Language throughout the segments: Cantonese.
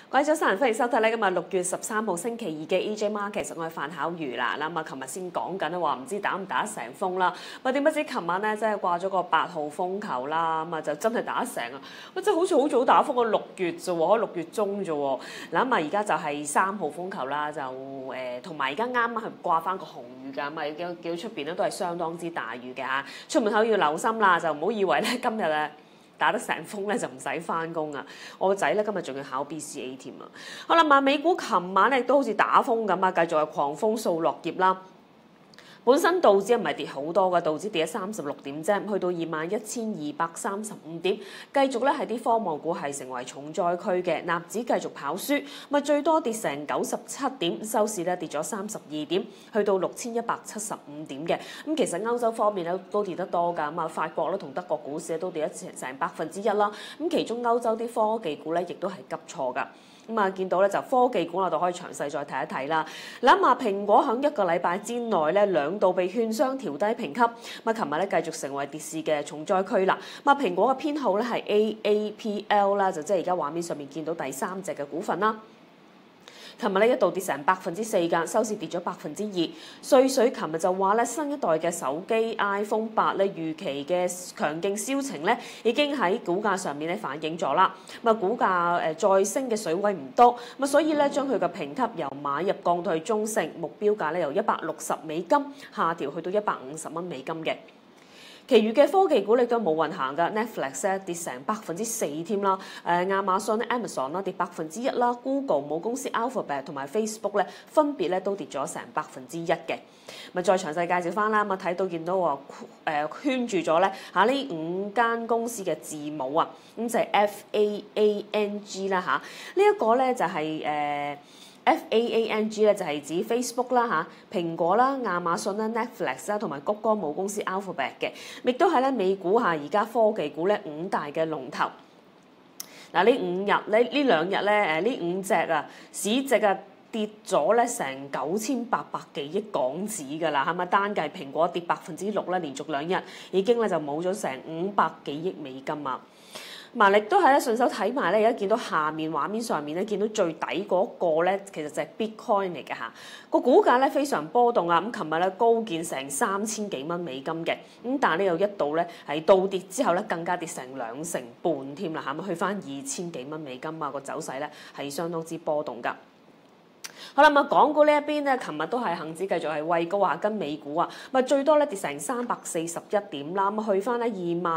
各位早晨，歡迎收睇咧今日6月13號星期二嘅 EJ Market， 我係范巧如啦。咁啊，琴日先講緊咧話唔知打唔打得成風啦。喂，點不知琴晚咧真係掛咗個8號風球啦，咁啊就真係打得成啊！喂，真係好似好早打風啊，6月啫喎，6月中啫喎。嗱咁啊，而家就係3號風球啦，就同埋而家啱啱係掛翻個紅雨㗎，咁啊見到出邊咧都係相當之大雨嘅嚇。出門口要留心啦，就唔好以為咧今日啊〜打得成風咧就唔使翻工啊！我個仔咧今日仲要考 BCA 添啊！好啦，美股琴晚咧亦都好似打風咁啊，繼續係狂風掃落葉啦。本身道指唔係跌好多嘅，道指跌咗36點啫，去到21,235點，繼續咧係啲科網股係成為重災區嘅，納指繼續跑輸，咪最多跌成97點，收市咧跌咗32點，去到6,175點嘅。咁其實歐洲方面咧都跌得多㗎，咁啊法國咧同德國股市都跌咗成1%啦。咁其中歐洲啲科技股咧亦都係急挫㗎。咁啊，見到咧就科技股我哋可以詳細再睇一睇啦。諗下蘋果響1個禮拜之內咧2度被券商調低評級，咁琴日咧繼續成為跌市嘅重災區啦。咁蘋果嘅編號咧係 AAPL 啦，就即係而家畫面上面見到第3隻嘅股份啦。琴日咧一度跌成4%㗎，收市跌咗2%。瑞水琴日就話咧，新一代嘅手機 iPhone 8咧預期嘅強勁銷情咧，已經喺股價上面咧反映咗啦。咁啊，股價再升嘅水位唔多，咁所以咧將佢嘅評級由買入降到去中性，目標價咧由$160下調去到$150嘅。其餘嘅科技股你都冇運行㗎 ，Netflix 咧跌成4%添啦，亞馬遜、Amazon 啦跌1%啦 ，Google 母公司 Alphabet 同埋 Facebook 咧分別咧都跌咗成1%嘅。咪再詳細介紹翻啦，咁啊睇到見到話圈住咗咧嚇呢5間公司嘅字母啊，咁就係 FAANG 啦嚇，呢一個咧就係FAANG 咧就係指 Facebook 啦嚇、蘋果啦、亞馬遜啦、Netflix 啦同埋谷歌母公司 Alphabet 嘅，亦都係咧美股嚇而家科技股咧5大嘅龍頭。嗱呢2日咧呢5隻啊市值啊跌咗咧成9800幾億港紙㗎啦，係咪單計蘋果跌6%咧，連續2日已經咧就冇咗成500幾億美金啊！埋力都係咧順手睇埋咧，而家見到下面畫面上面咧，見到最底嗰個咧，其實就係 Bitcoin 嚟嘅嚇。個股價咧非常波動啊！咁琴日咧高見成3000幾蚊美金嘅，咁但係呢又一度咧係倒跌之後咧更加跌成2成半添啦嚇，咁去翻2000幾蚊美金啊！個走勢咧係相當之波動㗎。好啦，港股呢一邊咧，琴日都係恆指繼續係畏高啊，跟美股啊，咪最多咧跌成341點啦，咁去翻咧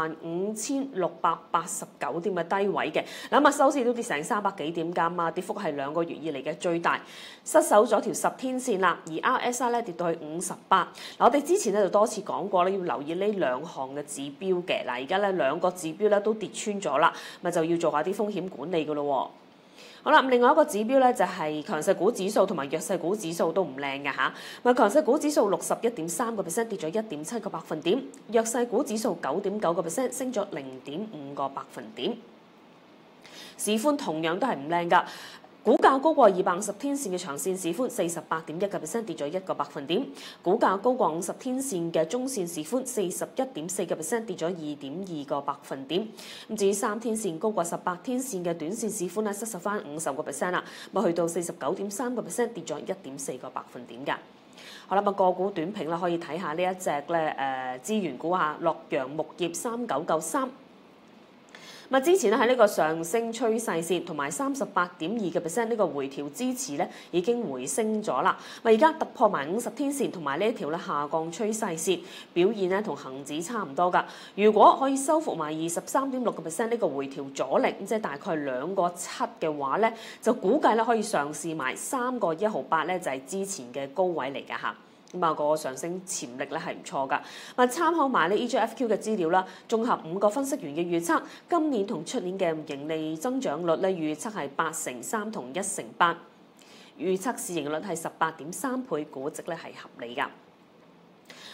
25,689點嘅低位嘅，嗱收市都跌成300幾點㗎嘛，跌幅係2個月以嚟嘅最大，失守咗條10天線啦，而 RSI 咧跌到去58。嗱，我哋之前咧就多次講過咧，要留意呢2項嘅指標嘅，嗱而家咧2個指標咧都跌穿咗啦，咪就要做下啲風險管理㗎咯喎。好啦，另外一個指標咧就係強勢股指數同埋弱勢股指數都唔靚嘅嚇。咪強勢股指數61.3%跌咗1.7個百分點，弱勢股指數9.9%升咗0.5個百分點。市寬同樣都係唔靚㗎。股價高過250天線嘅長線市寬48.1%跌咗1個百分點，股價高過50天線嘅中線市寬41.4%跌咗2.2個百分點。咁至於3天線高過18天線嘅短線市寬咧，失守翻50%啦，咪去到49.3%跌咗1.4個百分點㗎。好啦，個股短評啦，可以睇下呢一隻咧資源股嚇，洛陽木業3993。之前咧喺呢個上升趨勢線同埋38.2%呢個回調支持咧已經回升咗啦。而家突破埋50天線同埋呢一條咧下降趨勢線，表現咧同恆指差唔多㗎。如果可以收復埋23.6%呢個回調阻力，即係大概2個7嘅話咧，就估計咧可以嘗試埋3個1毫8咧，就係之前嘅高位嚟㗎嚇。咁個上升潛力咧係唔錯㗎。參考埋呢 EJFQ 嘅資料啦，綜合5個分析員嘅預測，今年同出年嘅盈利增長率咧預測係8.3%同1.8%，預測市盈率係18.3倍，估值咧係合理㗎。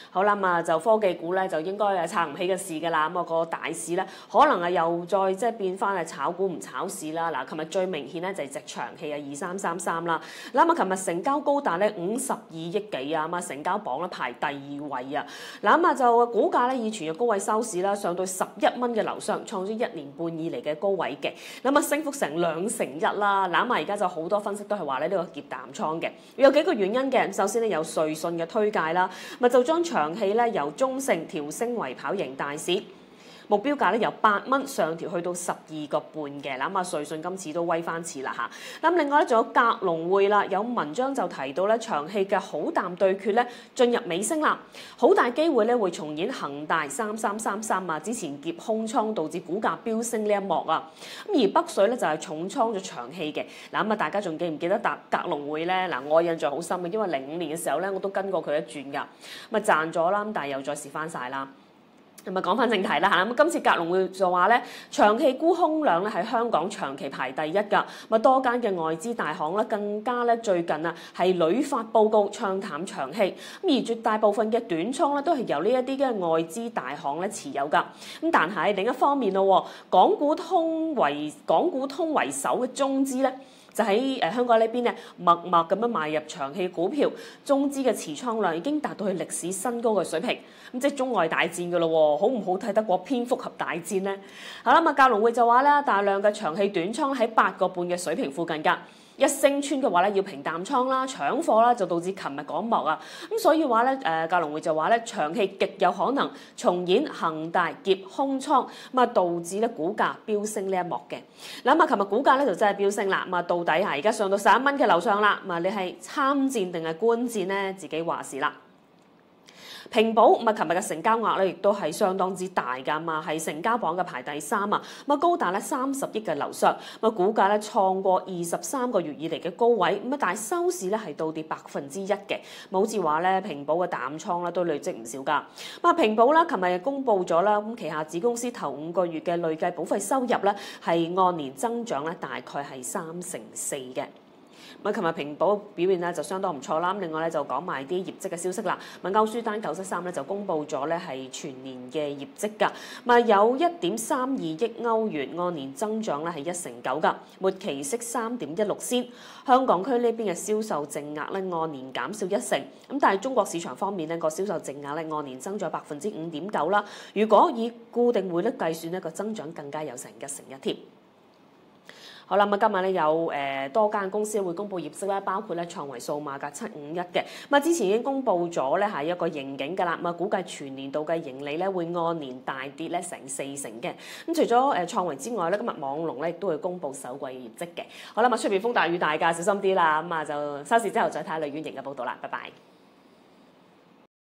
好啦，就科技股咧就應該係撐唔起嘅事㗎啦。個大市咧可能又再即係變翻係炒股唔炒市啦。嗱，琴日最明顯咧就係隻長氣2333啦。嗱，琴日成交高達咧52億幾啊，成交榜咧排第2位啊。嗱，就股價咧以全日高位收市啦，上到11蚊嘅樓上，創咗1年半以嚟嘅高位嘅。升幅成2成1啦。嗱，而家就好多分析都係話咧呢個劫淡倉嘅，有幾個原因嘅。首先咧有瑞信嘅推介啦，就將長氣咧由中性調升為跑贏大市。目標價咧由8蚊上調去到12個半嘅。嗱，瑞信今次都威翻次啦嚇。咁另外咧仲有格隆匯啦，有文章就提到咧長氣嘅好淡對決咧進入尾聲啦，好大機會咧會重演恒大3333啊之前劫空倉導致股價飆升呢一幕啊。咁而北水咧就係重倉咗長氣嘅。嗱，大家仲記唔記得格隆匯咧？嗱，我印象好深嘅，因為05年嘅時候咧我都跟過佢一轉㗎，賺咗啦，但係又再蝕翻晒啦。講翻正題啦嚇，今次格隆匯就話咧，長氣沽空量咧喺香港長期排第一㗎，多間嘅外資大行咧更加咧最近啊係屢發報告唱淡長氣，而絕大部分嘅短倉咧都係由呢一啲嘅外資大行咧持有㗎。但係另一方面咯，港股通為首嘅中資咧，就喺香港呢邊咧，默默咁樣買入長氣股票，中資嘅持倉量已經達到去歷史新高嘅水平，即係中外大戰嘅咯喎，好唔好睇得過蝙蝠俠大戰呢？好啦，格隆匯就話咧，大量嘅長氣短倉喺8個半嘅水平附近㗎。一升穿嘅話咧，要平淡倉啦、搶貨啦，就導致琴日嗰幕啊。所以話咧，格隆匯就話咧，長氣極有可能重演恒大劫空倉，導致咧股價飆升呢一幕嘅。嗱，琴日股價咧就真係飆升啦。到底而家上到11蚊嘅樓上啦。你係參戰定係觀戰呢？自己話事啦。平保琴日嘅成交額咧，亦都係相當之大㗎嘛，係成交榜嘅排第3啊，高達咧30億嘅樓上，股價咧創過23個月以嚟嘅高位，但係收市咧係倒跌1%嘅，好似話咧平保嘅淡倉咧都累積唔少㗎。平保啦，琴日公布咗啦，旗下子公司頭5個月嘅累計保費收入咧係按年增長咧大概係3.4%嘅。琴日平保表現咧就相當唔錯啦。另外咧就講埋啲業績嘅消息啦。歐舒丹973咧就公布咗咧係全年嘅業績㗎。有1.32億歐元，按年增長咧係1.9%㗎。末期息3.16仙。香港區呢邊嘅銷售淨額咧按年減少1成。但係中國市場方面咧個銷售淨額咧按年增咗5.9%啦。如果以固定匯率計算呢個增長更加有成1.1%添。好啦，今日咧有多間公司會公布業績啦，包括咧創維數碼嘅751嘅，之前已經公布咗咧係一個盈警㗎啦，估計全年度嘅盈利咧會按年大跌咧成4成嘅。除咗創維之外咧，今日網龍咧亦都會公布首季業績嘅。好啦，出面風大雨大㗎，小心啲啦。就收市之後再睇下雷婉瑩嘅報道啦，拜拜。